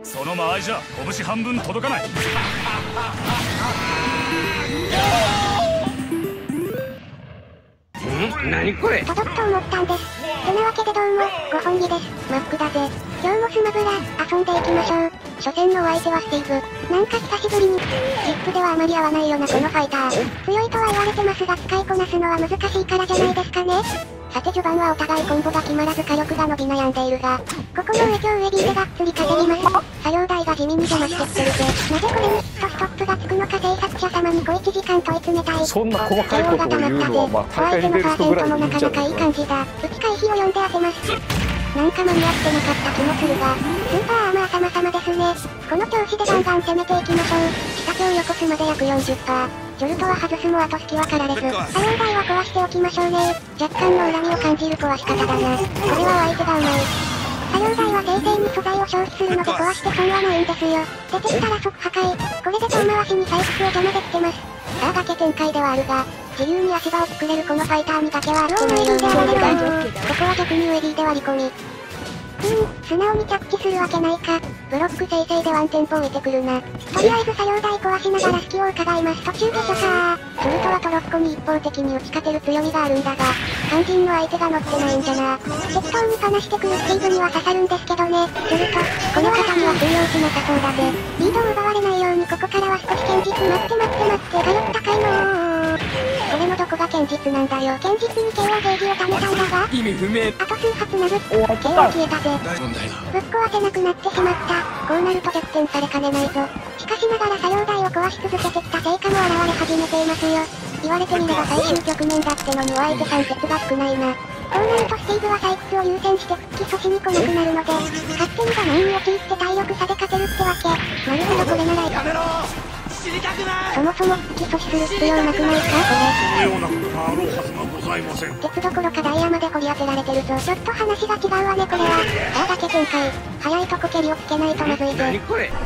その間合いじゃ拳半分届かない。 何これ。 届くと思ったんです。てなわけでどうも、ご本気です。マックだぜ。今日もスマブラ、遊んでいきましょう。初戦のお相手はスティーブ。なんか久しぶりに、ジップではあまり合わないよなこのファイター。強いとは言われてますが使いこなすのは難しいからじゃないですかね。さて序盤はお互いコンボが決まらず火力が伸び悩んでいるが、ここの上京上 D でがっつり稼ぎます。作業台が地味に邪魔してきてるぜ。なぜこれにヒットストップがつくのか制作者様に小1時間問い詰めたい。 そんな細かいことを言うのはまあ大会に出る人ぐらいでいいんじゃないかな。 打ち回避を読んで当てます。なんか間に合ってなかった気もするが、スーパーアーマー様々ですね。この調子でガンガン攻めていきましょう。下強横すまで約 40%。ジョルトは外すも後隙はかられず、作業台は壊しておきましょうね。若干の恨みを感じる壊し方だな。これは相手がうまい。作業台は正々に素材を消費するので壊して損はないんですよ。出てきたら即破壊。これで遠回しに採掘を邪魔できてます。さあ崖展開ではあるが、自由に足場を作れるこのファイターにだけはあってないようであられるが、ここは逆に上 D で割り込み。素直に着地するわけないか。ブロック生成でワンテンポ置いてくるな。とりあえず作業台壊しながら隙を伺います。途中でしょさー。ジョルトはトロッコに一方的に打ち勝てる強みがあるんだが、肝心の相手が乗ってないんじゃな。適当にパナしてくるスティーブには刺さるんですけどね。ジョルト、この方には通用しなさそうだぜ。リードを奪われないようにここからは少し堅実。待って火力高いのー。これのどこが堅実なんだよ。堅実に KO ゲージを貯めたんだが、 意味不明。 あと数発殴って、KO 消えたぜ。ぶっ壊せなくなってしまった。こうなると逆転されかねないぞ。しかしながら作業台を壊し続けてきた成果も現れ始めていますよ。言われてみれば最終局面だってのにお相手さん説が少ないな。こうなるとスティーブは採掘を優先して復帰阻止に来なくなるので、勝手に画面を切って体力差で勝てるってわけ。なるほどこれならやめろ。死にたくない。 そもそも復帰阻止する必要なくないかこれ。 そのようなことがあろうはずがございません。 鉄どころかダイヤまで掘り当てられてるぞ。ちょっと話が違うわねこれは。さあ崖展開。早いとこ蹴りをつけないとまずいぜ。 何これ。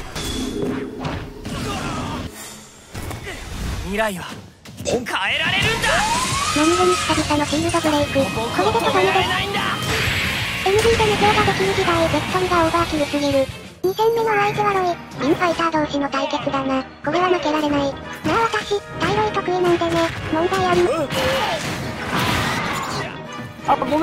未来は変えられるんだ。 何気に久々のシールドブレイク。これでとどめです。MD で無双ができる時代。ベクトリがオーバーキルすぎる。2戦目のお相手はロイ。インファイター同士の対決だな。これは負けられない。まあ私、タイロイ得意なんでね。問題あり。 あ、ごめん。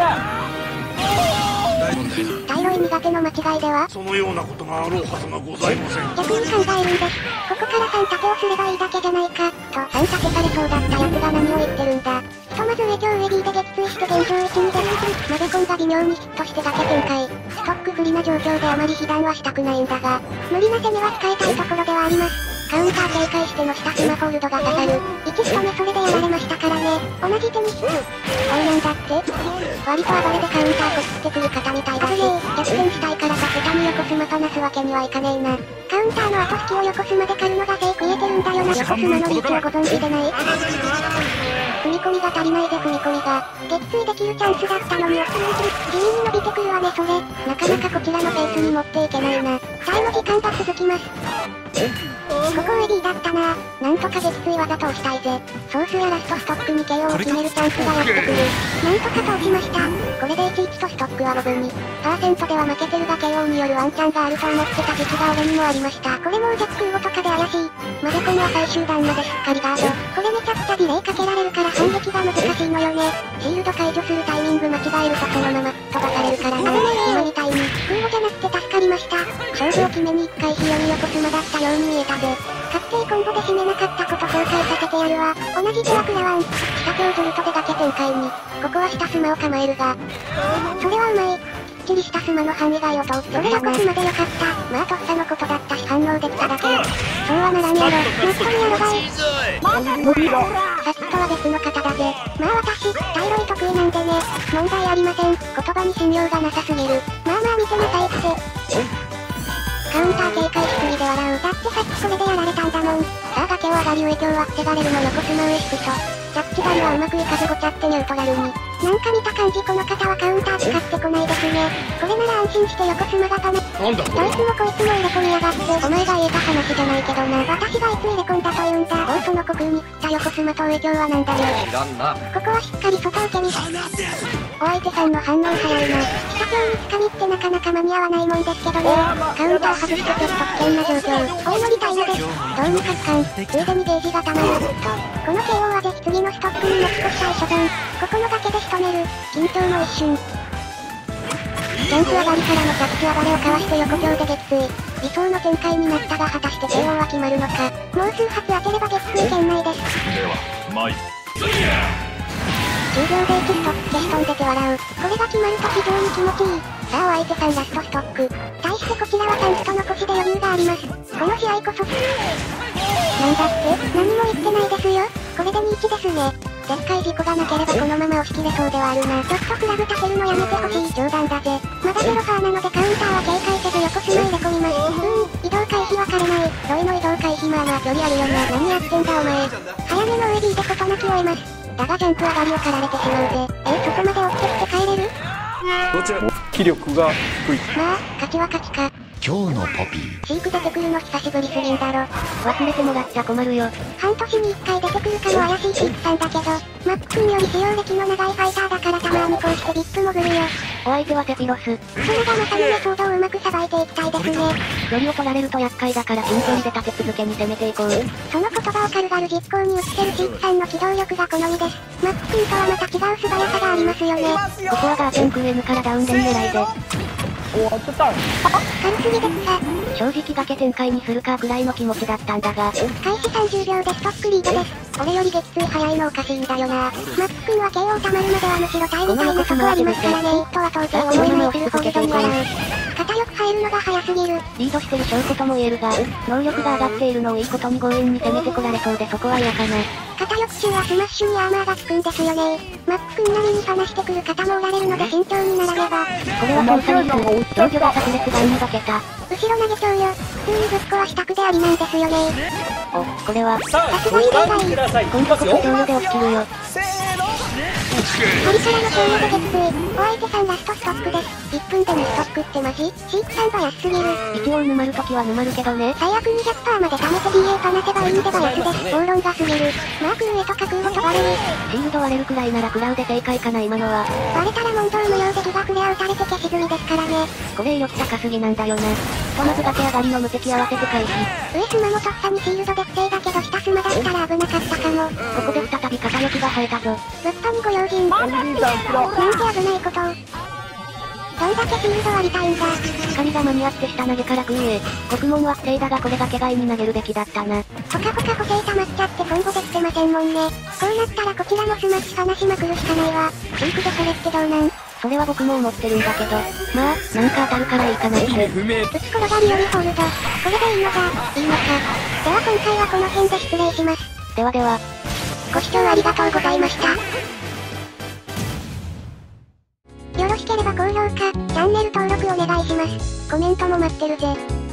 タイロイ苦手の間違いではそのようなことがあろうはずがございません。 逆に考えるんです。ここから3立てをすればいいだけじゃないか。と、3立てされそうだったやつが何を言ってるんだ。ひとまず上京上 D で撃墜して現状1、2です。マゼコンが微妙にヒットして崖展開。ストック不利な状況であまり被弾はしたくないんだが、無理な攻めは使いたいところではあります。カウンター警戒しての下スマホールドが刺さる。1仕留めそれでやられましたからね。同じ手にそうなんだって。割と暴れでカウンターこすってくる方みたいだし、逆転したいからさ下に横スマとなすわけにはいかねえな。カウンターの後引きを横スマで狩るのが正ク言えてるんだよな。横スマのリーチをご存知でない？踏み込みが足りないぜ踏み込みが。撃墜できるチャンスだったのに、地味に伸びてくるわねそれ。なかなかこちらのペースに持っていけないな。タイの時間が続きます。ここ上 D だったな。なんとか撃墜技通したいぜ。ソースやラストストックに KO を決めるチャンスがやってくる。なんとか通しました。これで11とストックは5分に。パーセントでは負けてるが KO によるワンチャンがあると思ってた時期が俺にもありました。これもう弱空語とかで怪しい。マゼコンは最終段までしっかりガード。これめちゃくちゃディレイかけられるから反撃が難しいのよね。シールド解除するタイミング間違えるとそのまま飛ばされるからな。今みたいに空語じゃなくて助かりました。勝負を決めに1回ひよに横スマだったように見えたぜ。確定コンボで締めなかったこと後悔させてやるわ。同じ手は食らわん。下手をジョルトで崖展開に。ここは下スマを構えるが。それはうまい。きっちりしたスマの範囲外を通って。それ横スマでよかった。まあとっさのことだったし反応できただけ。そうはならんやろ。マットにやろがい。さっきとは別の方だぜ。まあ私、タイロイ得意なんでね。問題ありません。言葉に信用がなさすぎる。まあまあ見てなさいって。カウンター警戒しすぎで笑う。だってさっきそれでやられたんだもん。さあ崖を上がり上京は防がれるの横スマウエシクと。ジャッジ狩りはうまくいかずごちゃってニュートラルに。 なんか見た感じこの方はカウンター使ってこないですね。これなら安心して横スマがパナ。 なんだこどいつもこいつも入れ込みやがって。お前が言えた話じゃないけどな。私がいつ入れ込んだと言うんだ。おその虚空に振った横スマと影響はなんだよ。 知らんな。 ここはしっかり外受けに。お相手さんの反応早いな。下強につかみってなかなか間に合わないもんですけどね。カウンター外してちょっと危険な状況。お祈りたいのです。どうにかつかん。ついでにゲージが溜まる。と、この KO はぜひ次のストックに持ち越したい所存。ここの崖で仕留める。緊張の一瞬。ジャンプ上がりからの着地暴れをかわして横強で撃墜。理想の展開になったが果たして KO は決まるのか。もう数発当てれば撃墜圏内です。 ではまい 10秒で1ストップ消し飛んでて笑う。これが決まると非常に気持ちいい。さあお相手さんラストストック。対してこちらは3人残しで余裕があります。この試合こそ。なんだって何も言ってないですよ。これで2-1ですね。でっかい事故がなければこのまま押し切れそうではあるな。ちょっとフラグ立てるのやめてほしい。冗談だぜ。まだゼロファーなのでカウンターは警戒せず横スマ入れ込みます。移動回避分かれない。ロイの移動回避まあまあ距離あるよな。何やってんだお前。早めのウェディで事なきを得ます。だがジャンプ上がりを狩られてしまうぜ。そこまで追ってきて帰れる？ どちらも気力が低い。 まあ、勝ちは勝ちか。 今日のポピー。 飼育出てくるの久しぶりすぎんだろ。 忘れてもらっちゃ困るよ。 半年に1回出てくるかも怪しい飼育さんだけど、マック君より使用歴の長いファイターだからたまにこうしてビップ潜るよ。 お相手はセピロス。 それがまさにメソードをうまくさばいていきたいですね。 距離を取られると厄介だから近距離で立て続けに攻めていこう。 その言葉を軽々実行に移せる飼育さんの機動力が好みです。マック君とはまた違う素早さがありますよね。 ここはガーチャンク N からダウンレン狙いで。 軽すぎですさ。 正直崖展開にするかくらいの気持ちだったんだが。 開始30秒でストックリードです。俺より撃墜早いのおかしいんだよな。マック君は KO 溜まるまではむしろ耐えみたいなとこありますからね。ヒットは当然思いのいる方向に笑う。肩よく入るのが早すぎる。 リードしてる証拠とも言えるが、能力が上がっているのをいいことに強引に攻めてこられそうでそこは嫌かな。 肩よく中はスマッシュにアーマーが効くんですよね。マック君なりに離してくる方もおられるので慎重に並べば。 これは操作ミス。防御が炸裂弾に化けた。 後ろ投げちゃうよ。普通にぶっ壊したくでありなんですよね。 お、これは。 さすがしていない。 今度こそ強度で落ちきるよ。 堀からの強度で撃墜。お相手さんラストストックです。1分でのストックってマジ？飼育さんが安すぎる。 一応沼るときは沼るけどね。 最悪 200% まで貯めて DA パなせばいいんでバイスです。暴論がすぎる。マーク上と架空を飛ばれる。 シールド割れるくらいなら食らうで正解かな今のは。 割れたら問答無用でギガフレア打たれて消し済みですからね。 これ威力高すぎなんだよな。ひとまず崖上がりの無敵合わせて回避。 上スマもとっさにシールドで防いだけど下スマだったら危なかったかも。 ここで再び肩力が生えたぞ。 ぶっぱにご用心。なんて危ないことを。どんだけシールド割りたいんだ。 光が間に合って下投げから空へ。獄門は不正だがこれ崖外に投げるべきだったな。 ポカポカ補正溜まっちゃってコンボできてませんもんね。こうなったらこちらもスマッシュ話しまくるしかないわ。シークでそれってどうなん？ それは僕も思ってるんだけど。まあ、なんか当たるからいいかなって。 打ち転がりよりホールド。これでいいのか。では今回はこの辺で失礼します。 ではでは。 ご視聴ありがとうございました。よろしければ高評価、チャンネル登録お願いします。コメントも待ってるぜ。